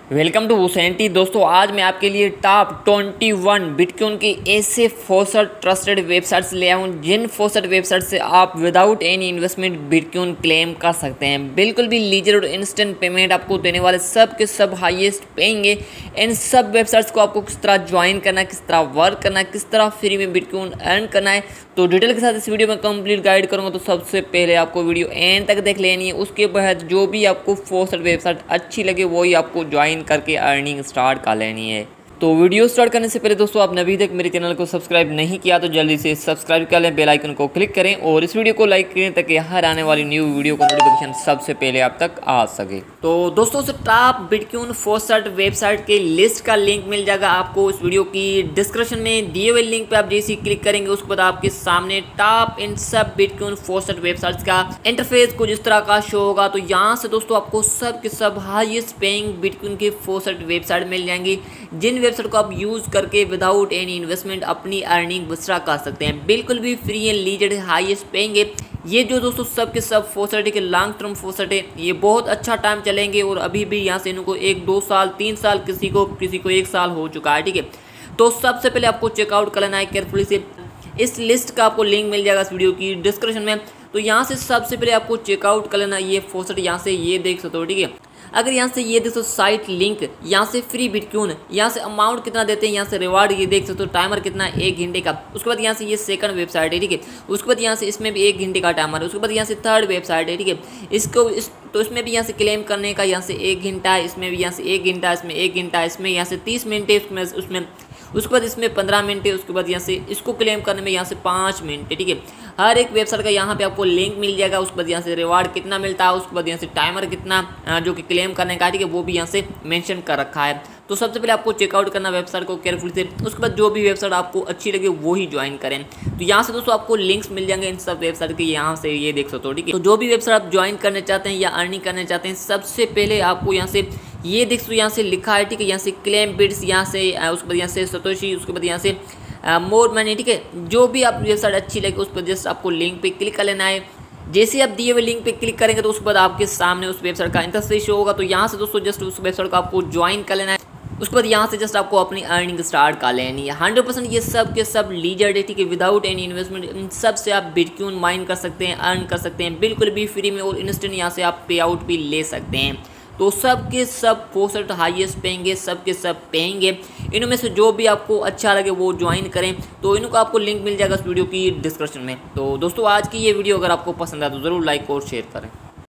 Welcome to हुसैनटी। दोस्तों आज मैं आपके लिए टॉप 21 बिटकॉइन की ऐसे फोसट ट्रस्टेड वेबसाइट्स ले आया हूँ जिन फोसट वेबसाइट से आप without any investment bitcoin claim कर सकते हैं। बिल्कुल भी लीजर और इंस्टेंट पेमेंट आपको देने वाले सब के सब हाईएस्ट पेंगे। इन सब वेबसाइट्स को आपको किस तरह ज्वाइन करना है, किस तरह वर्क करना है, किस तरह फ्री में बिटकॉइन अर्न करना है, तो डिटेल के साथ इस वीडियो में कंप्लीट गाइड करूँगा। तो सबसे पहले आपको वीडियो एंड तक देख लेनी है। उसके बाद जो भी आपको फोसट वेबसाइट अच्छी लगे वही आपको ज्वाइन करके अर्निंग स्टार्ट कर लेनी है। तो वीडियो स्टार्ट करने से पहले दोस्तों आपने अभी तक मेरे चैनल को सब्सक्राइब नहीं किया तो जल्दी से सब्सक्राइब कर लें, बेल आइकन को क्लिक करें और इस वीडियो को लाइक करें ताकि हर आने वाली न्यू वीडियो का नोटिफिकेशन सबसे पहले आप तक आ सके। तो दोस्तों से टॉप बिटकॉइन फोसट वेबसाइट के लिस्ट का लिंक मिल जाएगा आपको इस वीडियो की डिस्क्रिप्शन में दिए हुए लिंक पे आप जैसे ही क्लिक करेंगे उसके बाद आपके सामने टॉप इन सब बिटकॉइन फोसट वेबसाइट्स का इंटरफेस कुछ इस तरह का शो होगा। तो यहाँ से दोस्तों आपको सब के सब हाईएस्ट पेइंग बिटकॉइन के फोसट वेबसाइट मिल जाएंगी जिन वेबसाइट को आप यूज करके विदाउट एनी इन्वेस्टमेंट अपनी अर्निंग बसरा कर सकते हैं। बिल्कुल भी फ्री एंड लीजर हाईएस्ट पेंगे। ये जो दोस्तों सब के सब फोसट के लॉन्ग टर्म फोसट है, ये बहुत अच्छा टाइम चलेंगे और अभी भी यहाँ से इनको 1-2 साल 3 साल किसी को 1 साल हो चुका है। ठीक है, तो सबसे पहले आपको चेकआउट कर लेना है केयरफुली से। इस लिस्ट का आपको लिंक मिल जाएगा इस वीडियो की डिस्क्रिप्शन में। तो यहाँ से सबसे पहले आपको चेकआउट कर लेना है ये फोसट। यहाँ से ये देख सकते हो। ठीक है, अगर यहाँ से ये देखो साइट लिंक, यहाँ से फ्री बिटकॉइन, यहाँ से अमाउंट कितना देते हैं, यहाँ से रिवार्ड ये देख सकते हो, टाइमर कितना है 1 घंटे का। उसके बाद यहाँ से ये सेकंड वेबसाइट है। ठीक है, उसके बाद यहाँ से इसमें भी 1 घंटे का टाइमर है। उसके बाद यहाँ से थर्ड वेबसाइट है। ठीक है, तो इसमें भी यहाँ से क्लेम करने का यहाँ से 1 घंटा है, इसमें भी यहाँ से 1 घंटा, इसमें 1 घंटा, इसमें यहाँ से 30 मिनट है, उसमें उसके बाद इसमें 15 मिनट है। उसके बाद यहाँ से इसको क्लेम करने में यहाँ से 5 मिनट है। ठीक है, हर एक वेबसाइट का यहाँ पे आपको लिंक मिल जाएगा। उसके बाद यहाँ से रिवार्ड कितना मिलता है, उसके बाद यहाँ से टाइमर कितना जो कि क्लेम करने का, ठीक है, वो भी यहाँ से मेंशन कर रखा है। तो सबसे पहले आपको चेकआउट करना वेबसाइट को केयरफुल से। उसके बाद जो भी वेबसाइट आपको अच्छी लगे वो ही ज्वाइन करें। तो यहाँ से दोस्तों आपको लिंक्स मिल जाएंगे इन सब वेबसाइट के, यहाँ से ये देख सकते हो। ठीक है, तो जो भी वेबसाइट आप ज्वाइन करना चाहते हैं या अर्निंग करना चाहते हैं, सबसे पहले आपको यहाँ से ये देख सकते हो, यहाँ से लिखा है। ठीक है, यहाँ से क्लेम बिट्स, यहाँ से उसके बाद यहाँ से सतोशी, उसके बाद यहाँ से मोर मनी। ठीक है, जो भी आप वेबसाइट अच्छी लगे उस पर जस्ट आपको लिंक पे क्लिक कर लेना है। जैसे आप दिए हुए लिंक पे क्लिक करेंगे तो उसके बाद आपके सामने उस वेबसाइट का इंटरफेस शो होगा। तो यहाँ से दोस्तों जस्ट उस वेबसाइट को आपको ज्वाइन कर लेना है। उसके बाद यहाँ से जस्ट आपको अपनी अर्निंग स्टार्ट कर लेनी है। 100% ये सब के सब लीजर है। ठीक है, विदाउट एनी इन्वेस्टमेंट इन सब से आप बिटकॉइन माइन कर सकते हैं, अर्न कर सकते हैं बिल्कुल भी फ्री में, और इंस्टेंट यहाँ से आप पे आउट भी ले सकते हैं। तो सब के सब फोसट हाईएस्ट पेंगे, सब के सब पेंगे। इनमें से जो भी आपको अच्छा लगे वो ज्वाइन करें। तो इनको आपको लिंक मिल जाएगा इस वीडियो की डिस्क्रिप्शन में। तो दोस्तों आज की ये वीडियो अगर आपको पसंद आए तो ज़रूर लाइक और शेयर करें।